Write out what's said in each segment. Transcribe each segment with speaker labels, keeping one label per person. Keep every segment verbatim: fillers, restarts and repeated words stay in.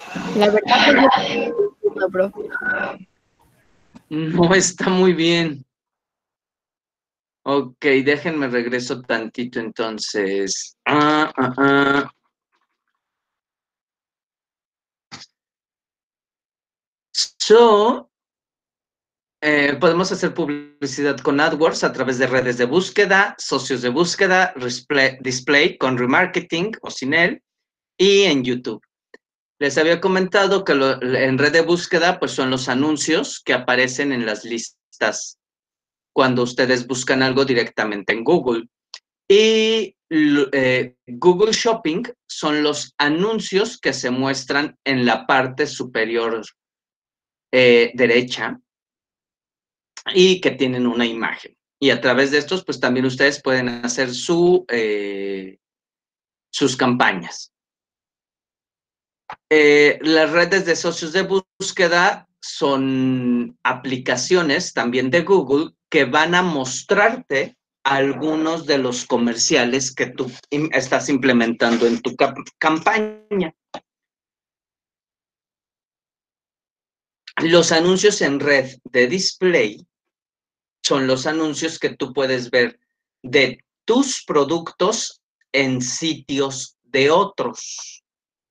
Speaker 1: La verdad, pues no entiendo, bro.
Speaker 2: No está muy bien. Ok, déjenme regreso tantito entonces. Ah, ah, ah. So, eh, podemos hacer publicidad con AdWords a través de redes de búsqueda, socios de búsqueda, display, display con remarketing o sin él, y en YouTube. Les había comentado que lo, en red de búsqueda, pues son los anuncios que aparecen en las listas cuando ustedes buscan algo directamente en Google. Y eh, Google Shopping son los anuncios que se muestran en la parte superior eh, derecha y que tienen una imagen. Y a través de estos, pues también ustedes pueden hacer su, eh, sus campañas. Eh, las redes de socios de búsqueda son aplicaciones también de Google que van a mostrarte algunos de los comerciales que tú estás implementando en tu campaña. Los anuncios en red de display son los anuncios que tú puedes ver de tus productos en sitios de otros.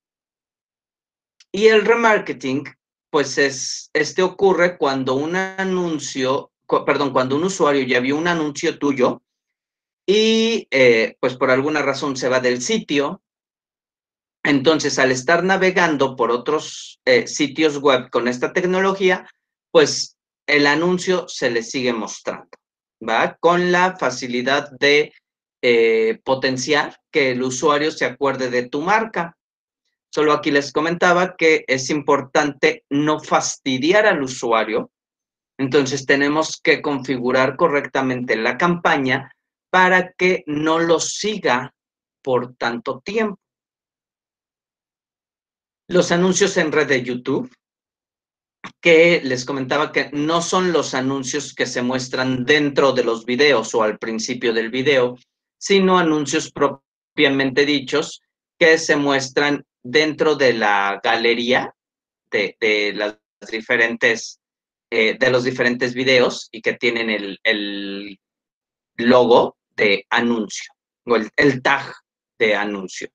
Speaker 2: Y el remarketing, pues es, este ocurre cuando un anuncio, perdón, cuando un usuario ya vio un anuncio tuyo y eh, pues por alguna razón se va del sitio. Entonces, al estar navegando por otros eh, sitios web con esta tecnología, pues el anuncio se le sigue mostrando, ¿va? Con la facilidad de eh, potenciar que el usuario se acuerde de tu marca. Solo aquí les comentaba que es importante no fastidiar al usuario. Entonces, tenemos que configurar correctamente la campaña para que no lo siga por tanto tiempo. Los anuncios en red de YouTube, que les comentaba que no son los anuncios que se muestran dentro de los videos o al principio del video, sino anuncios propiamente dichos que se muestran dentro de la galería de, de las diferentes, eh, de los diferentes videos y que tienen el, el logo de anuncio o el, el tag de anuncio.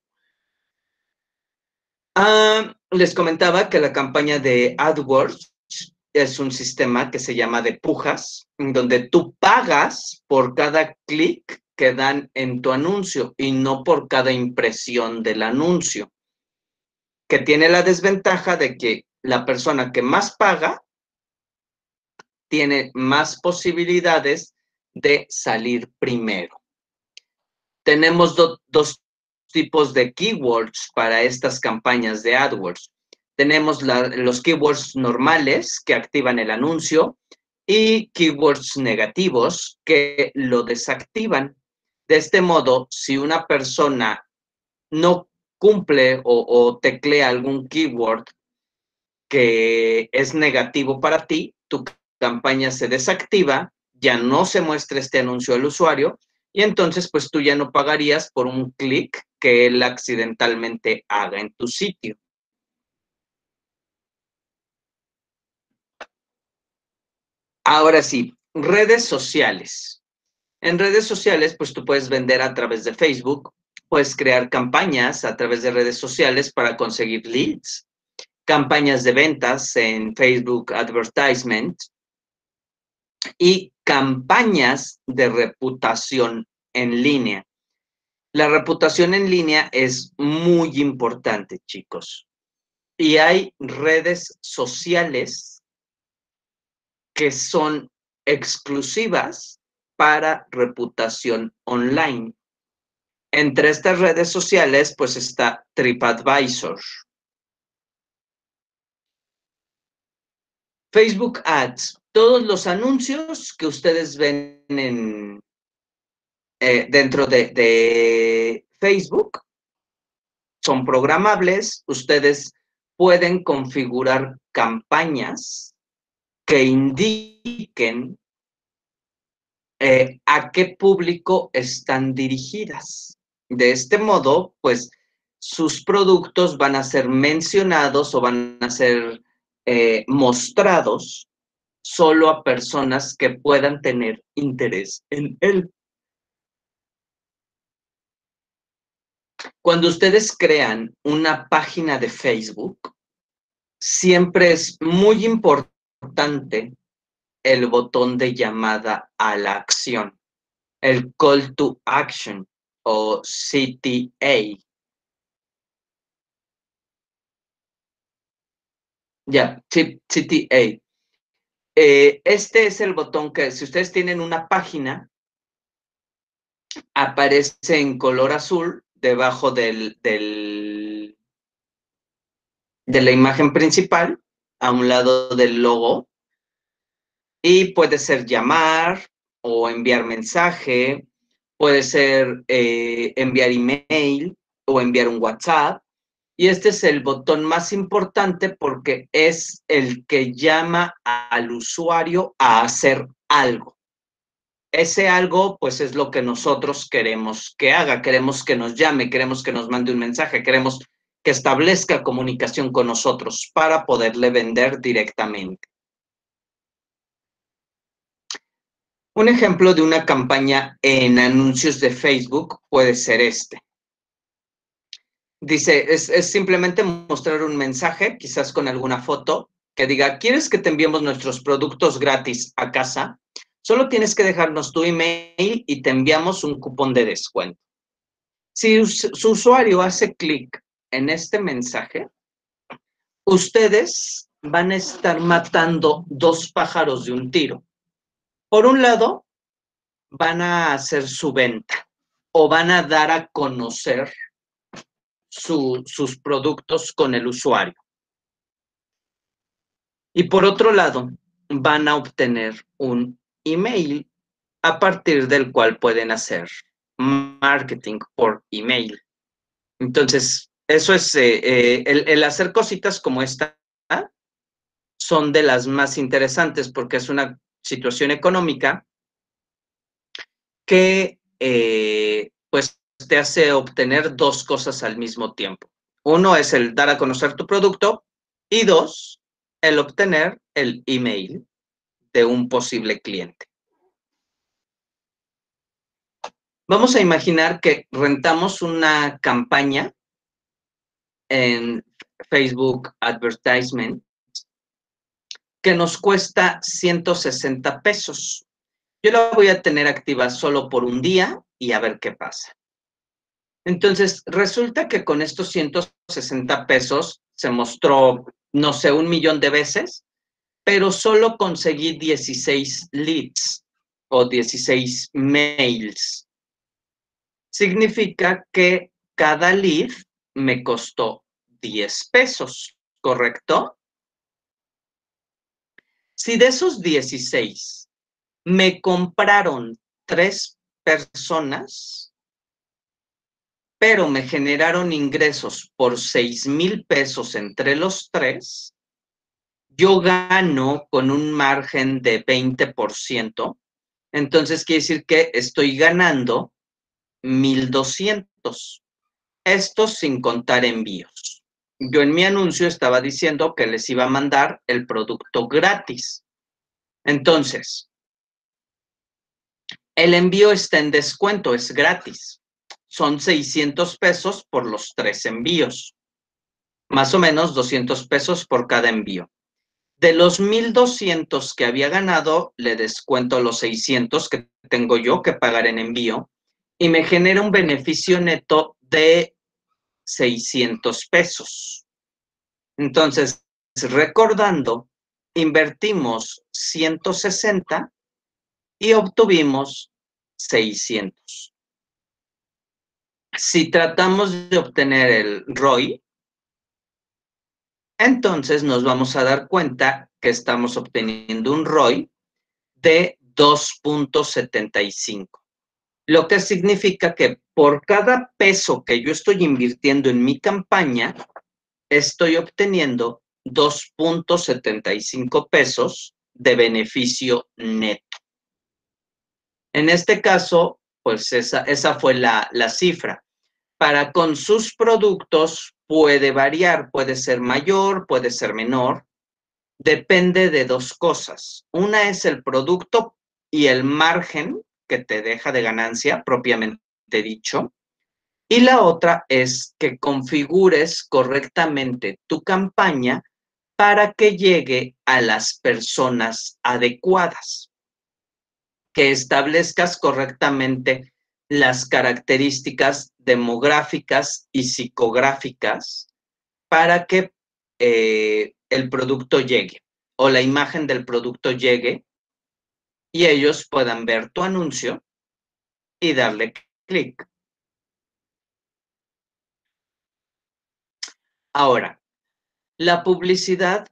Speaker 2: Ah, les comentaba que la campaña de AdWords es un sistema que se llama de pujas, donde tú pagas por cada clic que dan en tu anuncio y no por cada impresión del anuncio, que tiene la desventaja de que la persona que más paga tiene más posibilidades de salir primero. Tenemos do, dos tipos de keywords para estas campañas de AdWords. Tenemos la, los keywords normales que activan el anuncio y keywords negativos que lo desactivan. De este modo, si una persona no cumple o, o teclea algún keyword que es negativo para ti, tu campaña se desactiva, ya no se muestra este anuncio al usuario y entonces pues tú ya no pagarías por un clic que él accidentalmente haga en tu sitio. Ahora sí, redes sociales. En redes sociales, pues tú puedes vender a través de Facebook, puedes crear campañas a través de redes sociales para conseguir leads, campañas de ventas en Facebook Advertisement y campañas de reputación en línea. La reputación en línea es muy importante, chicos. Y hay redes sociales que son exclusivas para reputación online. Entre estas redes sociales, pues está TripAdvisor. Facebook Ads, todos los anuncios que ustedes ven en, eh, dentro de, de Facebook son programables. Ustedes pueden configurar campañas que indiquen eh, a qué público están dirigidas. De este modo, pues sus productos van a ser mencionados o van a ser eh, mostrados solo a personas que puedan tener interés en él. Cuando ustedes crean una página de Facebook, siempre es muy importante el botón de llamada a la acción, el Call to Action o C T A. Ya, C T A. Eh, este es el botón que, si ustedes tienen una página, aparece en color azul debajo del, del, de la imagen principal, a un lado del logo, y puede ser llamar o enviar mensaje, puede ser eh, enviar email o enviar un WhatsApp. Y este es el botón más importante porque es el que llama al usuario a hacer algo. Ese algo, pues, es lo que nosotros queremos que haga. Queremos que nos llame, queremos que nos mande un mensaje, queremos que establezca comunicación con nosotros para poderle vender directamente. Un ejemplo de una campaña en anuncios de Facebook puede ser este. Dice, es, es simplemente mostrar un mensaje, quizás con alguna foto, que diga, ¿quieres que te enviemos nuestros productos gratis a casa? Solo tienes que dejarnos tu email y te enviamos un cupón de descuento. Si su usuario hace clic en este mensaje, ustedes van a estar matando dos pájaros de un tiro. Por un lado, van a hacer su venta o van a dar a conocer su, sus productos con el usuario. Y por otro lado, van a obtener un email a partir del cual pueden hacer marketing por email. Entonces, eso es, eh, eh, el, el hacer cositas como esta son de las más interesantes porque es una situación económica que eh, pues te hace obtener dos cosas al mismo tiempo. Uno es el dar a conocer tu producto y dos, el obtener el email de un posible cliente. Vamos a imaginar que rentamos una campaña en Facebook Advertisement que nos cuesta ciento sesenta pesos. Yo la voy a tener activa solo por un día y a ver qué pasa. Entonces, resulta que con estos ciento sesenta pesos se mostró, no sé, un millón de veces, pero solo conseguí dieciséis leads o dieciséis mails. Significa que cada lead me costó diez pesos, ¿correcto? Si de esos dieciséis me compraron tres personas, pero me generaron ingresos por seis mil pesos entre los tres, yo gano con un margen de veinte por ciento. Entonces quiere decir que estoy ganando mil doscientos. Esto sin contar envíos. Yo en mi anuncio estaba diciendo que les iba a mandar el producto gratis. Entonces, el envío está en descuento, es gratis. Son seiscientos pesos por los tres envíos. Más o menos doscientos pesos por cada envío. De los mil doscientos que había ganado, le descuento los seiscientos que tengo yo que pagar en envío y me genera un beneficio neto de seiscientos pesos. Entonces, recordando, invertimos ciento sesenta y obtuvimos seiscientos. Si tratamos de obtener el R O I, entonces nos vamos a dar cuenta que estamos obteniendo un R O I de dos punto setenta y cinco. Lo que significa que por cada peso que yo estoy invirtiendo en mi campaña, estoy obteniendo dos punto setenta y cinco pesos de beneficio neto. En este caso, pues esa, esa fue la, la cifra. para con sus productos puede variar, puede ser mayor, puede ser menor, depende de dos cosas. Una es el producto y el margen que te deja de ganancia, propiamente dicho, y la otra es que configures correctamente tu campaña para que llegue a las personas adecuadas, que establezcas correctamente las características demográficas y psicográficas para que eh, el producto llegue o la imagen del producto llegue y ellos puedan ver tu anuncio y darle clic. Ahora, la publicidad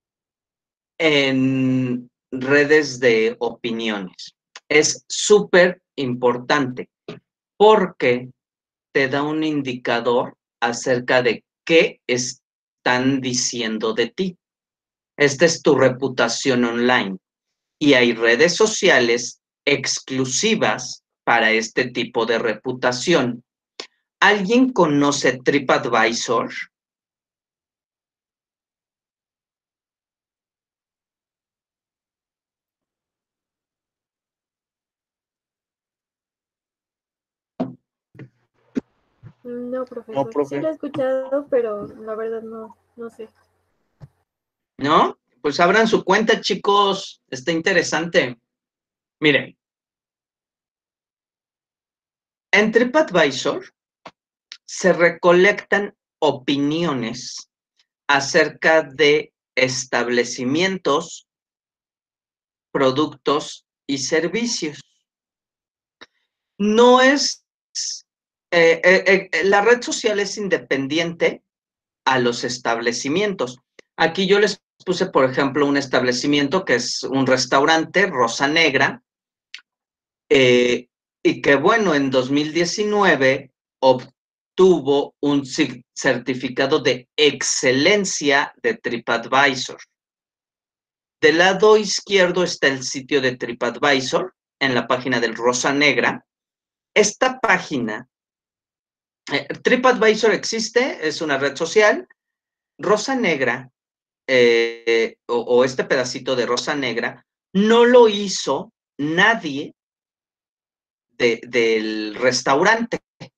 Speaker 2: en redes de opiniones es súper importante porque te da un indicador acerca de qué están diciendo de ti. Esta es tu reputación online y hay redes sociales exclusivas para este tipo de reputación. ¿Alguien conoce TripAdvisor?
Speaker 1: No,
Speaker 3: No,
Speaker 1: profesor. Sí lo
Speaker 3: profe.
Speaker 1: he escuchado, pero la verdad no, no sé.
Speaker 2: ¿No? Pues abran su cuenta, chicos. Está interesante. Miren, en TripAdvisor se recolectan opiniones acerca de establecimientos, productos y servicios. No es, eh, eh, eh, la red social es independiente a los establecimientos. Aquí yo les puse, por ejemplo, un establecimiento que es un restaurante, Rosa Negra, eh, y que bueno, en dos mil diecinueve obtuvo un certificado de excelencia de TripAdvisor. Del lado izquierdo está el sitio de TripAdvisor, en la página del Rosa Negra. Esta página, eh, TripAdvisor existe, es una red social. Rosa Negra, eh, o, o este pedacito de Rosa Negra, no lo hizo nadie de, del restaurante.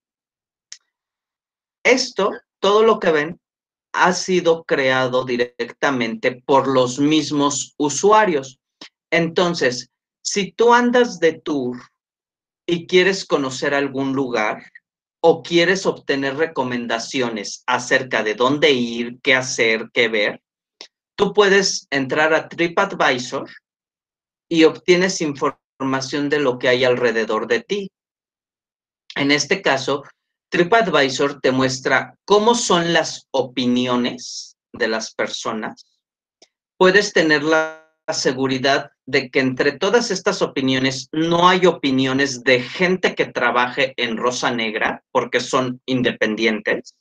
Speaker 2: Esto, todo lo que ven, ha sido creado directamente por los mismos usuarios. Entonces, si tú andas de tour y quieres conocer algún lugar o quieres obtener recomendaciones acerca de dónde ir, qué hacer, qué ver, tú puedes entrar a TripAdvisor y obtienes información de lo que hay alrededor de ti. En este caso, TripAdvisor te muestra cómo son las opiniones de las personas. Puedes tener la seguridad de que entre todas estas opiniones no hay opiniones de gente que trabaje en Rosa Negra, porque son independientes.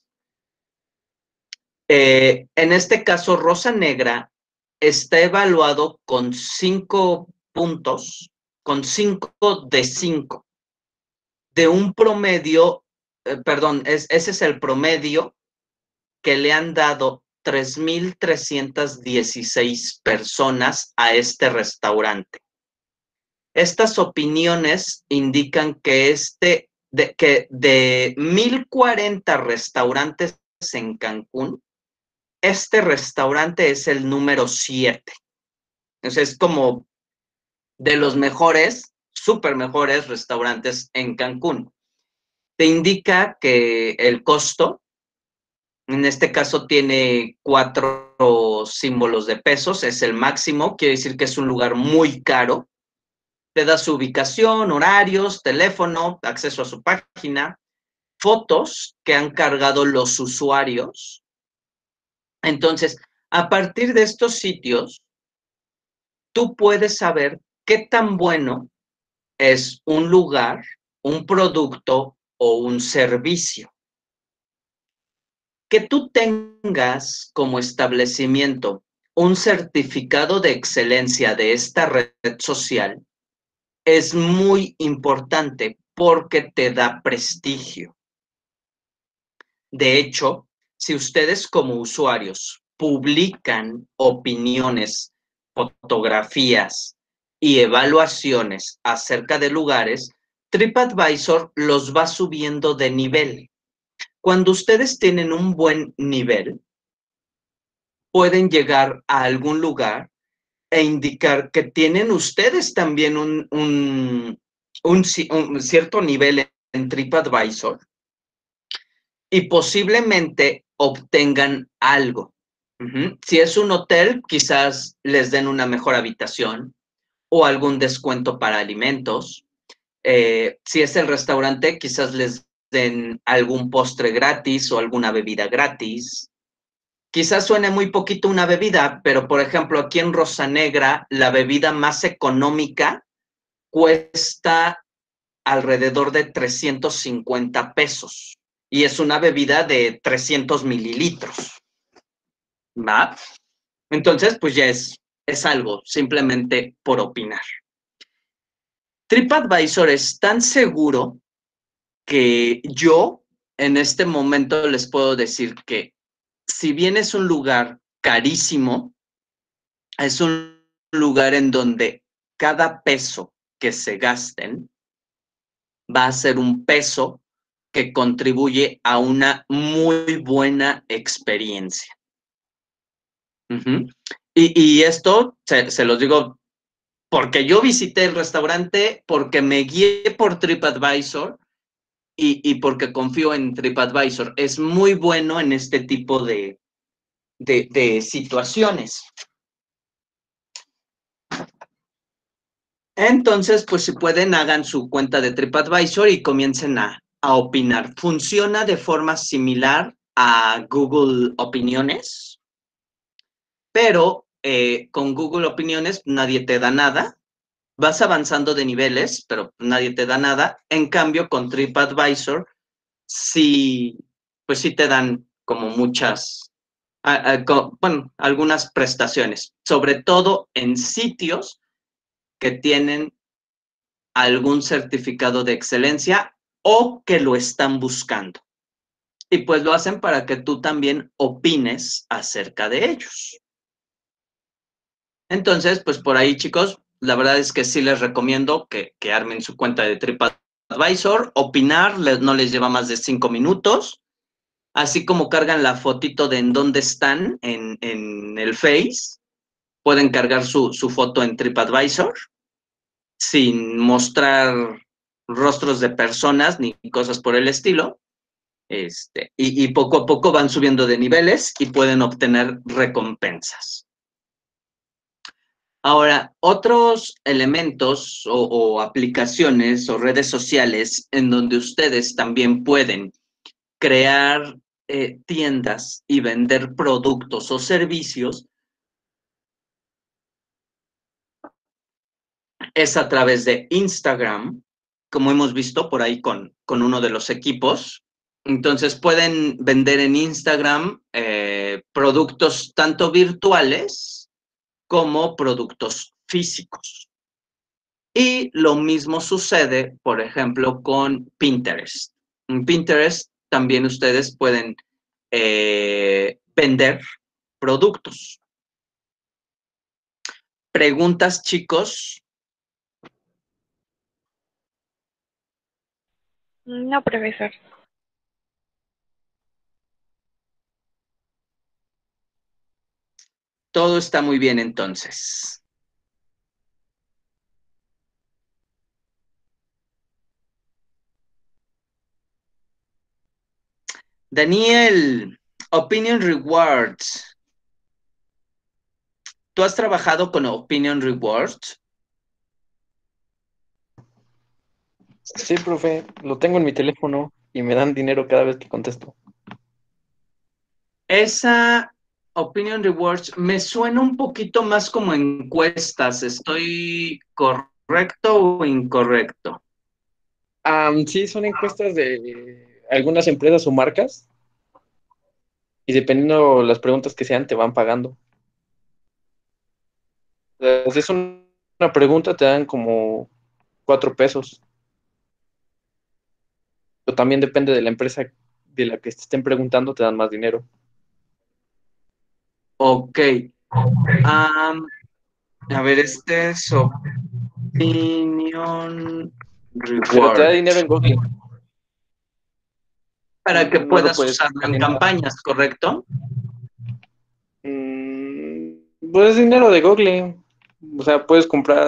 Speaker 2: Eh, en este caso, Rosa Negra está evaluado con cinco puntos, con cinco de cinco, de un promedio, eh, perdón, es, ese es el promedio que le han dado tres mil trescientas dieciséis personas a este restaurante. Estas opiniones indican que, este, de, que de mil cuarenta restaurantes en Cancún, este restaurante es el número siete. Entonces es como de los mejores, súper mejores restaurantes en Cancún. Te indica que el costo, en este caso tiene cuatro símbolos de pesos, es el máximo, quiere decir que es un lugar muy caro. Te da su ubicación, horarios, teléfono, acceso a su página, fotos que han cargado los usuarios. Entonces, a partir de estos sitios, tú puedes saber qué tan bueno es un lugar, un producto o un servicio. Que tú tengas como establecimiento un certificado de excelencia de esta red social es muy importante porque te da prestigio. De hecho, si ustedes como usuarios publican opiniones, fotografías y evaluaciones acerca de lugares, TripAdvisor los va subiendo de nivel. Cuando ustedes tienen un buen nivel, pueden llegar a algún lugar e indicar que tienen ustedes también un, un, un, un cierto nivel en TripAdvisor y posiblemente obtengan algo. Uh-huh. Si es un hotel, quizás les den una mejor habitación o algún descuento para alimentos. Eh, si es el restaurante, quizás les den algún postre gratis o alguna bebida gratis. Quizás suene muy poquito una bebida, pero por ejemplo, aquí en Rosa Negra, la bebida más económica cuesta alrededor de trescientos cincuenta pesos y es una bebida de trescientos mililitros, ¿va? Entonces, pues ya es, es algo, simplemente por opinar. TripAdvisor es tan seguro que yo en este momento les puedo decir que si bien es un lugar carísimo, es un lugar en donde cada peso que se gasten va a ser un peso que contribuye a una muy buena experiencia. Uh-huh. Y, y esto se, se los digo porque yo visité el restaurante, porque me guié por TripAdvisor y, y porque confío en TripAdvisor. Es muy bueno en este tipo de, de, de situaciones. Entonces, pues si pueden, hagan su cuenta de TripAdvisor y comiencen a, a opinar. Funciona de forma similar a Google Opiniones, pero eh, con Google Opiniones nadie te da nada. Vas avanzando de niveles, pero nadie te da nada. En cambio, con TripAdvisor, sí, pues sí te dan como muchas, a, a, con, bueno, algunas prestaciones, sobre todo en sitios que tienen algún certificado de excelencia o que lo están buscando. Y pues lo hacen para que tú también opines acerca de ellos. Entonces, pues por ahí, chicos, la verdad es que sí les recomiendo que, que armen su cuenta de TripAdvisor. Opinar les, no les lleva más de cinco minutos. Así como cargan la fotito de en dónde están en, en el Face, pueden cargar su, su foto en TripAdvisor sin mostrar rostros de personas ni cosas por el estilo. Este, y, y poco a poco van subiendo de niveles y pueden obtener recompensas. Ahora, otros elementos o, o aplicaciones o redes sociales en donde ustedes también pueden crear eh, tiendas y vender productos o servicios es a través de Instagram, como hemos visto por ahí con, con uno de los equipos. Entonces pueden vender en Instagram eh, productos tanto virtuales como productos físicos. Y lo mismo sucede, por ejemplo, con Pinterest. En Pinterest también ustedes pueden eh, vender productos. ¿Preguntas, chicos?
Speaker 3: No, profesor.
Speaker 2: Todo está muy bien entonces. Daniel, Opinion Rewards. ¿Tú has trabajado con Opinion Rewards?
Speaker 4: Sí, profe, lo tengo en mi teléfono y me dan dinero cada vez que contesto.
Speaker 2: Esa Opinion Rewards me suena un poquito más como encuestas. ¿Estoy correcto o incorrecto?
Speaker 4: Um, sí, son encuestas de algunas empresas o marcas y dependiendo las preguntas que sean, te van pagando. O sea, si es un- una pregunta, te dan como cuatro pesos. Pero también depende de la empresa de la que te estén preguntando, te dan más dinero.
Speaker 2: Ok. Am, a ver, este es Opinion
Speaker 4: Pero te da
Speaker 2: Reward.
Speaker 4: dinero en Google.
Speaker 2: Para que
Speaker 4: No lo
Speaker 2: puedas
Speaker 4: puedes
Speaker 2: usarlo
Speaker 4: comprar
Speaker 2: en
Speaker 4: ni nada.
Speaker 2: campañas, ¿correcto?
Speaker 4: Mm, pues dinero de Google. O sea, puedes comprar,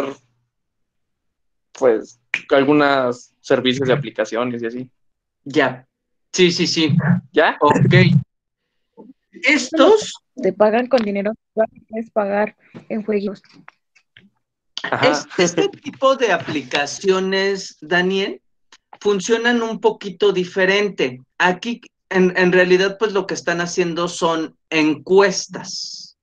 Speaker 4: pues, algunos servicios de aplicaciones y así.
Speaker 2: Ya. Sí, sí, sí.
Speaker 4: ¿Ya?
Speaker 2: Ok.
Speaker 3: Bueno,
Speaker 2: Estos,
Speaker 3: te pagan con dinero que puedes pagar en juegos.
Speaker 4: Ajá.
Speaker 2: es- este tipo de aplicaciones, Daniel, funcionan un poquito diferente. Aquí, en, en realidad, pues lo que están haciendo son encuestas.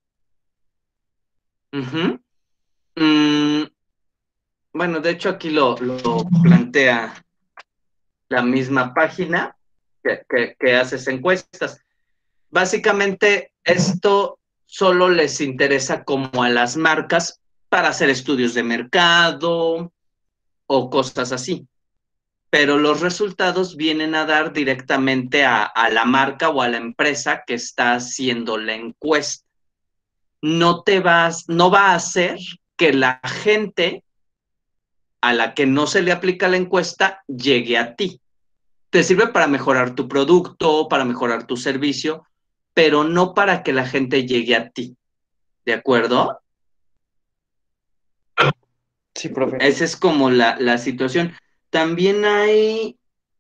Speaker 2: Ujú. Mm, bueno, de hecho aquí lo, lo plantea la misma página que, que, que haces encuestas. Básicamente, esto solo les interesa como a las marcas para hacer estudios de mercado o cosas así. Pero los resultados vienen a dar directamente a, a la marca o a la empresa que está haciendo la encuesta. No te vas, no va a hacer que la gente a la que no se le aplica la encuesta llegue a ti. Te sirve para mejorar tu producto, para mejorar tu servicio, pero no para que la gente llegue a ti. ¿De acuerdo?
Speaker 4: Sí, profe.
Speaker 2: Esa es como la, la situación. También hay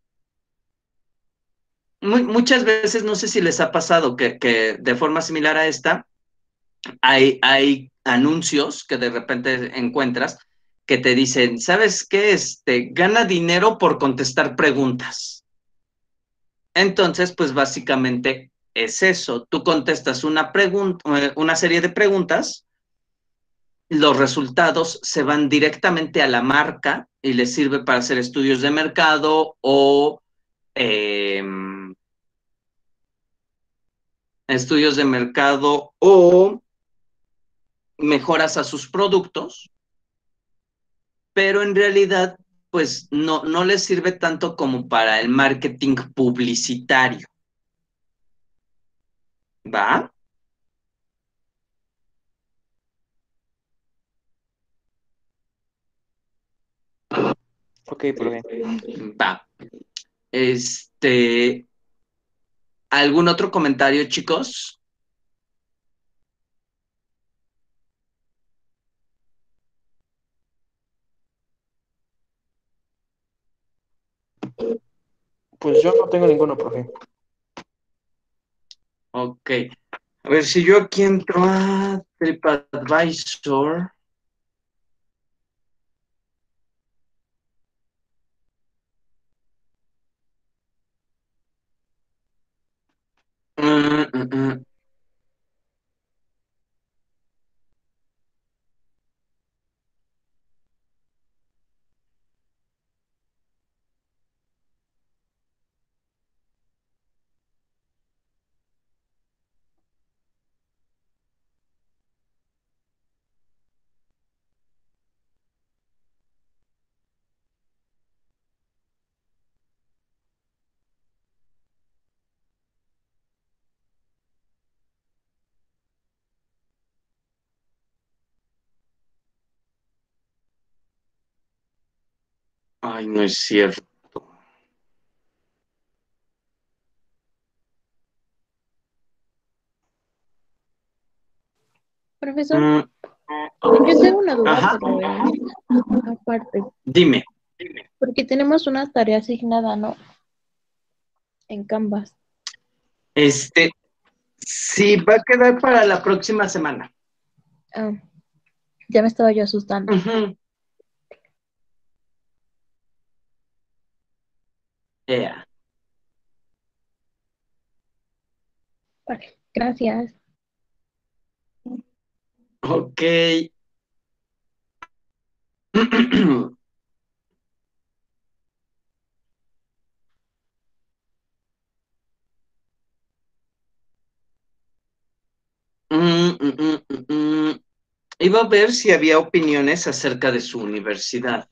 Speaker 2: muy, muchas veces, no sé si les ha pasado que, que de forma similar a esta, hay, hay anuncios que de repente encuentras que te dicen, ¿sabes qué? Este, gana dinero por contestar preguntas. Entonces, pues básicamente es eso. Tú contestas una pregunta, una serie de preguntas, los resultados se van directamente a la marca y les sirve para hacer estudios de mercado o eh, estudios de mercado o mejoras a sus productos, pero en realidad, pues no, no les sirve tanto como para el marketing publicitario. ¿Va?
Speaker 4: Ok, profe.
Speaker 2: Va. Este, ¿algún otro comentario, chicos?
Speaker 4: Pues yo no tengo ninguno, profe.
Speaker 2: Ok. A ver, si yo aquí entro a TripAdvisor. Mm, mm, mm. Ay, no es cierto.
Speaker 3: Profesor,
Speaker 2: Mm,
Speaker 3: yo tengo una duda,
Speaker 2: ajá,
Speaker 3: pero es aparte,
Speaker 2: dime.
Speaker 3: porque tenemos una tarea asignada, ¿no? En Canvas.
Speaker 2: Este, sí, va a quedar para la próxima semana.
Speaker 3: Ah, ya me estaba yo asustando.
Speaker 2: Ujú. Yeah.
Speaker 3: Vale, gracias.
Speaker 2: Ok. Mm, mm, mm, mm, mm. Iba a ver si había opiniones acerca de su universidad.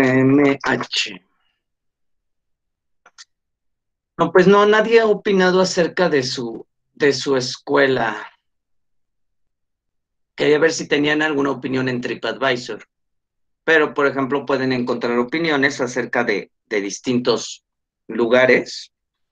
Speaker 2: M H. No, pues no, nadie ha opinado acerca de su, de su escuela. Quería ver si tenían alguna opinión en TripAdvisor. Pero, por ejemplo, pueden encontrar opiniones acerca de, de distintos lugares.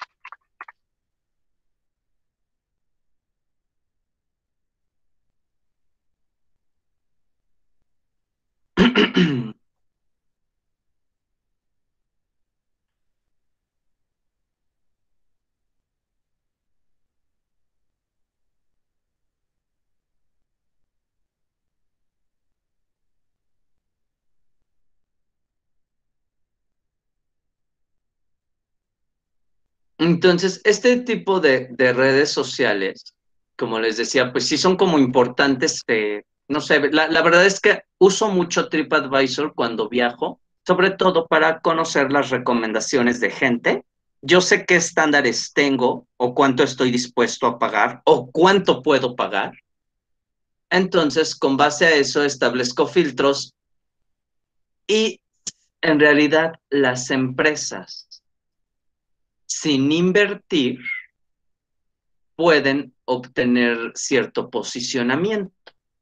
Speaker 2: Entonces, este tipo de, de redes sociales, como les decía, pues sí son como importantes. Eh, no sé, la, la verdad es que uso mucho TripAdvisor cuando viajo, sobre todo para conocer las recomendaciones de gente. Yo sé qué estándares tengo o cuánto estoy dispuesto a pagar o cuánto puedo pagar. Entonces, con base a eso, establezco filtros y en realidad las empresas, sin invertir, pueden obtener cierto posicionamiento,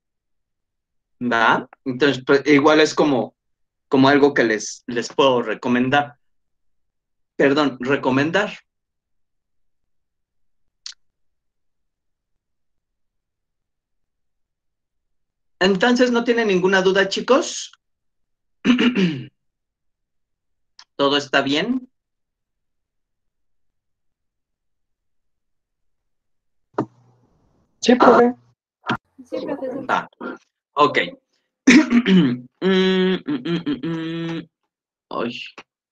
Speaker 2: ¿va? Entonces, pues, igual es como, como algo que les, les puedo recomendar. Perdón, recomendar. Entonces, ¿no tienen ninguna duda, chicos? ¿Todo está bien?
Speaker 4: Sí, profe.
Speaker 1: Sí, profesor.
Speaker 2: Va, ok. Mm, mm, mm, mm, mm. Ay.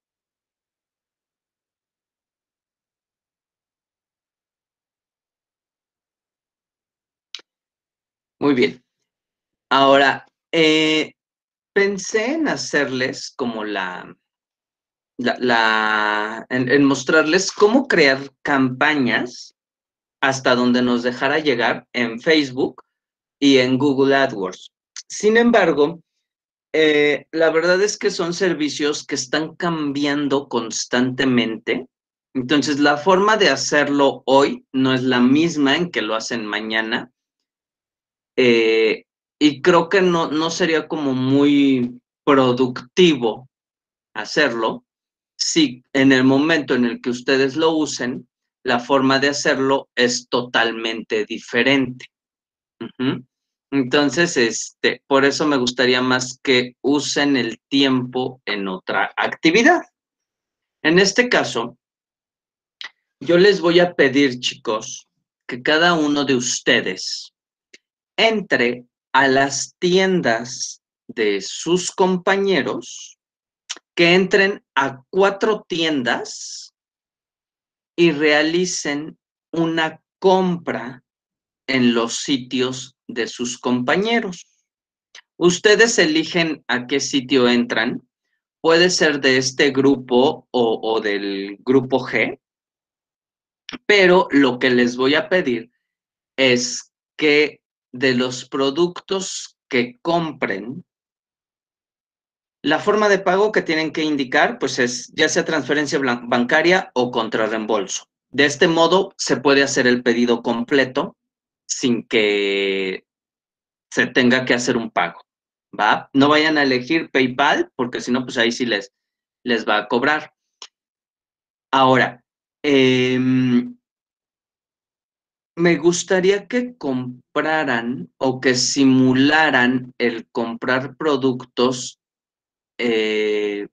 Speaker 2: Muy bien. Ahora, eh, pensé en hacerles como la, la, la en, en mostrarles cómo crear campañas hasta donde nos dejara llegar en Facebook y en Google AdWords. Sin embargo, eh, la verdad es que son servicios que están cambiando constantemente. Entonces, la forma de hacerlo hoy no es la misma en que lo hacen mañana. Eh, y creo que no, no sería como muy productivo hacerlo si en el momento en el que ustedes lo usen, la forma de hacerlo es totalmente diferente. Uh-huh. Entonces, este, por eso me gustaría más que usen el tiempo en otra actividad. En este caso, yo les voy a pedir, chicos, que cada uno de ustedes entre a las tiendas de sus compañeros, que entren a cuatro tiendas y realicen una compra en los sitios de sus compañeros. Ustedes eligen a qué sitio entran. Puede ser de este grupo o, o del grupo G, pero lo que les voy a pedir es que de los productos que compren, la forma de pago que tienen que indicar, pues es ya sea transferencia bancaria o contra reembolso. De este modo se puede hacer el pedido completo sin que se tenga que hacer un pago, ¿va? No vayan a elegir PayPal porque si no, pues ahí sí les, les va a cobrar. Ahora, eh, me gustaría que compraran o que simularan el comprar productos eh,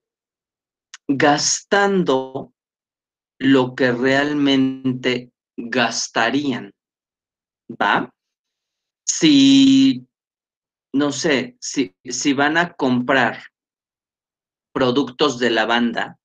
Speaker 2: gastando lo que realmente gastarían, ¿va? Si, no sé, si, si van a comprar productos de lavanda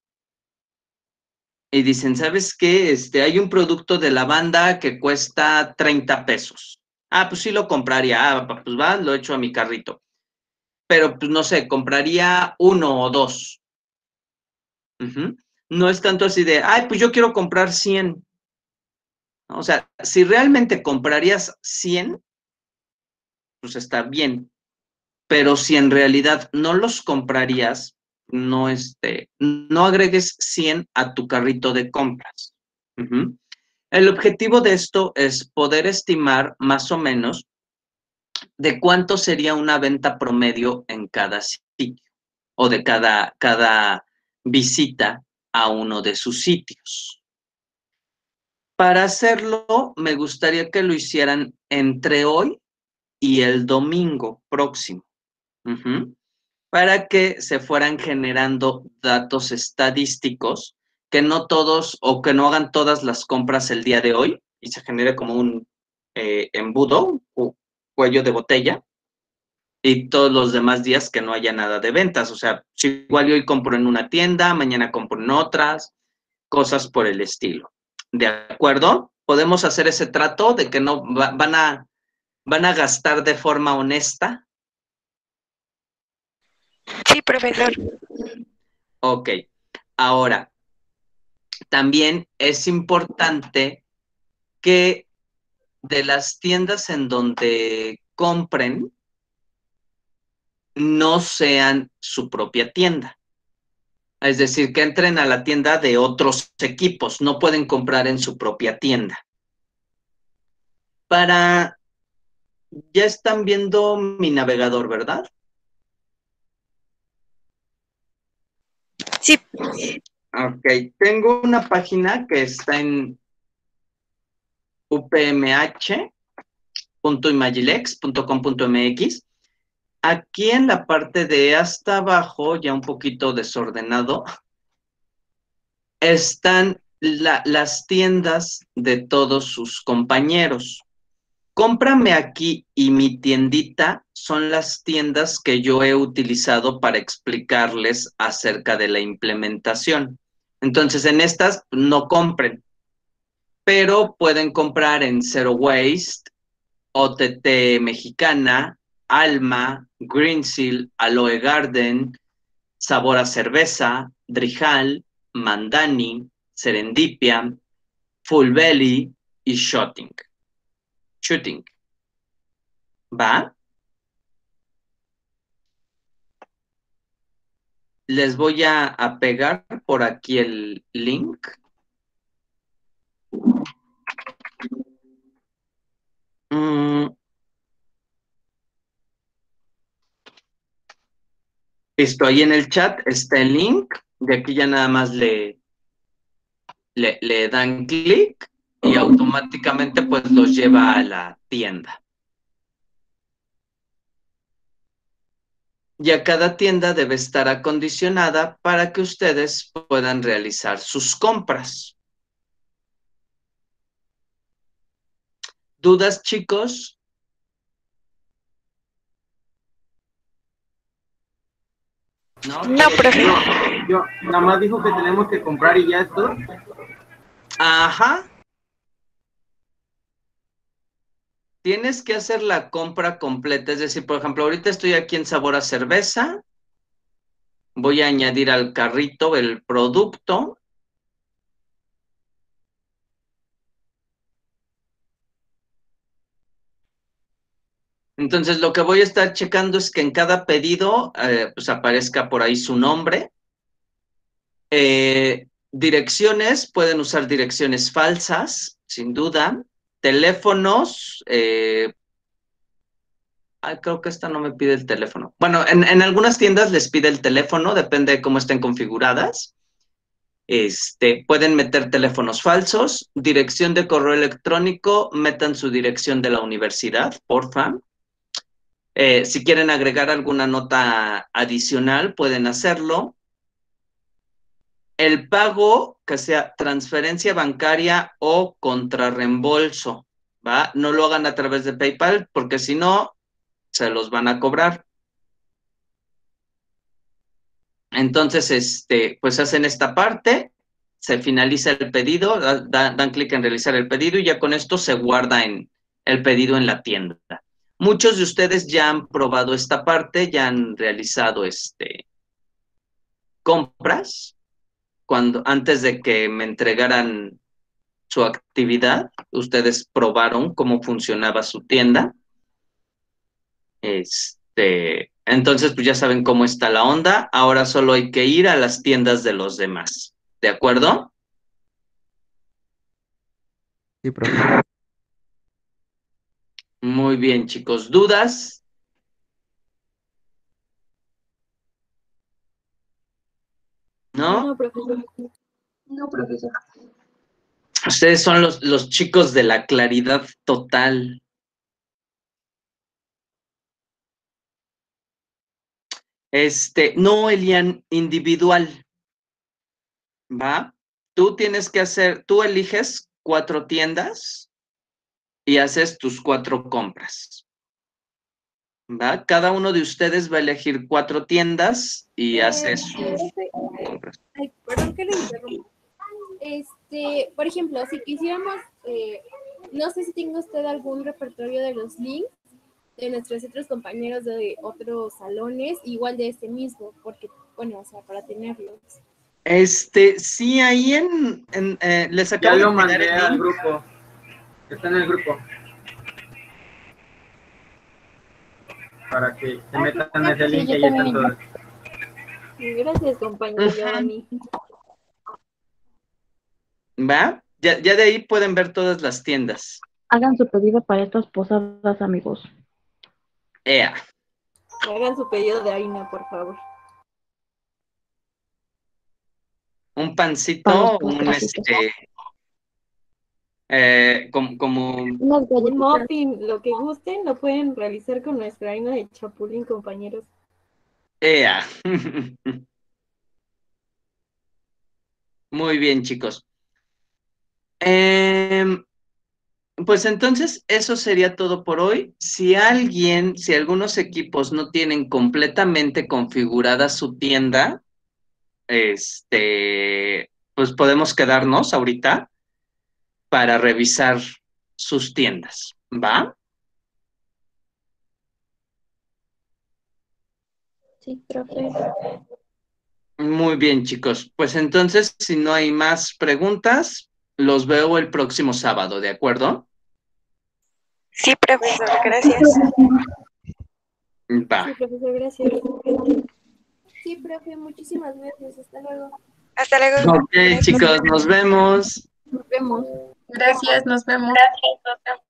Speaker 2: y dicen, ¿sabes qué? Este, hay un producto de lavanda que cuesta treinta pesos. Ah, pues sí lo compraría. Ah, pues va, lo echo a mi carrito. Pero, pues no sé, compraría uno o dos. Uh-huh. No es tanto así de, ay, pues yo quiero comprar cien. O sea, si realmente comprarías cien, pues está bien. Pero si en realidad no los comprarías, no, este, no agregues cien a tu carrito de compras. Uh-huh. El objetivo de esto es poder estimar más o menos de cuánto sería una venta promedio en cada sitio o de cada, cada visita a uno de sus sitios. Para hacerlo, me gustaría que lo hicieran entre hoy y el domingo próximo, uh-huh, para que se fueran generando datos estadísticos, que no todos o que no hagan todas las compras el día de hoy y se genere como un eh, embudo o cuello de botella, y todos los demás días que no haya nada de ventas. O sea, si igual hoy compro en una tienda, mañana compro en otras, cosas por el estilo. ¿De acuerdo? Podemos hacer ese trato de que no va, van a van a gastar de forma honesta.
Speaker 5: Sí, profesor.
Speaker 2: Ok. Ahora, también es importante que de las tiendas en donde compren no sean su propia tienda. Es decir, que entren a la tienda de otros equipos, no pueden comprar en su propia tienda. Para... Ya están viendo mi navegador, ¿verdad?
Speaker 5: Sí.
Speaker 2: Ok, tengo una página que está en u p m h punto imagilex punto com punto m x. Aquí en la parte de hasta abajo, ya un poquito desordenado, están la, las tiendas de todos sus compañeros. Cómprame aquí y mi tiendita son las tiendas que yo he utilizado para explicarles acerca de la implementación. Entonces, en estas no compren, pero pueden comprar en Zero Waste, O T T Mexicana, Alma, Greensill, Aloe Garden, Sabor a Cerveza, Drijal, Mandani, Serendipia, Full Belly y Shooting. Shooting. ¿Va? Les voy a, a pegar por aquí el link. Mm. Listo, ahí en el chat está el link. De aquí ya nada más le, le, le dan clic y automáticamente pues los lleva a la tienda. Y a cada tienda debe estar acondicionada para que ustedes puedan realizar sus compras. ¿Dudas, chicos?
Speaker 5: No, no profe.
Speaker 6: Yo, yo, nada más dijo que tenemos que comprar y ya esto.
Speaker 2: Ajá. Tienes que hacer la compra completa. Es decir, por ejemplo, ahorita estoy aquí en Sabor a Cerveza. Voy a añadir al carrito el producto. Entonces, lo que voy a estar checando es que en cada pedido eh, pues aparezca por ahí su nombre. Eh, direcciones, pueden usar direcciones falsas, sin duda. Teléfonos, eh, ay, creo que esta no me pide el teléfono. Bueno, en, en algunas tiendas les pide el teléfono, depende de cómo estén configuradas. Este, pueden meter teléfonos falsos, dirección de correo electrónico, metan su dirección de la universidad, porfa. Eh, si quieren agregar alguna nota adicional, pueden hacerlo. El pago, que sea transferencia bancaria o contrarreembolso, ¿va? No lo hagan a través de PayPal, porque si no, se los van a cobrar. Entonces, este, pues hacen esta parte, se finaliza el pedido, da, dan clic en realizar el pedido y ya con esto se guarda en el pedido en la tienda. Muchos de ustedes ya han probado esta parte, ya han realizado este, compras cuando, antes de que me entregaran su actividad, ustedes probaron cómo funcionaba su tienda. Este, Entonces, pues ya saben cómo está la onda. Ahora solo hay que ir a las tiendas de los demás. ¿De acuerdo?
Speaker 7: Sí, profe.
Speaker 2: Muy bien, chicos. ¿Dudas? ¿No?
Speaker 1: No, profesor. No, profesor.
Speaker 2: Ustedes son los, los chicos de la claridad total. Este, no, Elian, individual. ¿Va? Tú tienes que hacer, tú eliges cuatro tiendas y haces tus cuatro compras. ¿Va? Cada uno de ustedes va a elegir cuatro tiendas y
Speaker 1: Eh,
Speaker 2: hace sus
Speaker 1: profe,
Speaker 2: compras.
Speaker 1: ay, perdón que le interrumpa. Este, por ejemplo, si quisiéramos, eh, no sé si tenga usted algún repertorio de los links de nuestros otros compañeros de otros salones, igual de este mismo, porque, bueno, o sea, para tenerlos.
Speaker 2: Este, sí, ahí en, en eh, les
Speaker 6: Ya
Speaker 2: acabo de
Speaker 6: lo
Speaker 2: enviar
Speaker 6: mandé
Speaker 2: el
Speaker 6: al
Speaker 2: link.
Speaker 6: grupo. Está en el grupo. Para que se metan en ese
Speaker 3: Sí,
Speaker 6: link
Speaker 3: yo
Speaker 6: y ahí están
Speaker 3: también.
Speaker 6: todos.
Speaker 1: Gracias, compañero
Speaker 2: Ujú.
Speaker 1: Giovanni.
Speaker 2: ¿Va? Ya, ya de ahí pueden ver todas las tiendas.
Speaker 3: Hagan su pedido para estas posadas, amigos.
Speaker 2: Ea.
Speaker 1: Hagan su pedido de harina, por favor.
Speaker 2: Un
Speaker 3: Para
Speaker 2: pancito,
Speaker 3: los
Speaker 2: un
Speaker 3: postrecitos.
Speaker 2: este, eh, como, como,
Speaker 3: Unas
Speaker 1: Un
Speaker 3: galletitas.
Speaker 1: muffin, lo que gusten, lo pueden realizar con nuestra harina de chapulín, compañeros.
Speaker 2: ea. Muy bien, chicos. Em, pues entonces, eso sería todo por hoy. Si alguien, si algunos equipos no tienen completamente configurada su tienda, este, pues podemos quedarnos ahorita para revisar sus tiendas, ¿va?
Speaker 3: Sí, profe.
Speaker 2: Muy bien, chicos. Pues entonces, si no hay más preguntas, los veo el próximo sábado, ¿de acuerdo?
Speaker 5: Sí, profesor, gracias.
Speaker 2: Va.
Speaker 1: Sí, profesor, gracias. Sí, profe, muchísimas gracias. Hasta luego.
Speaker 5: Hasta luego.
Speaker 2: Ok, chicos, nos vemos.
Speaker 1: Nos vemos.
Speaker 8: Gracias, nos vemos.
Speaker 5: Gracias, nos vemos.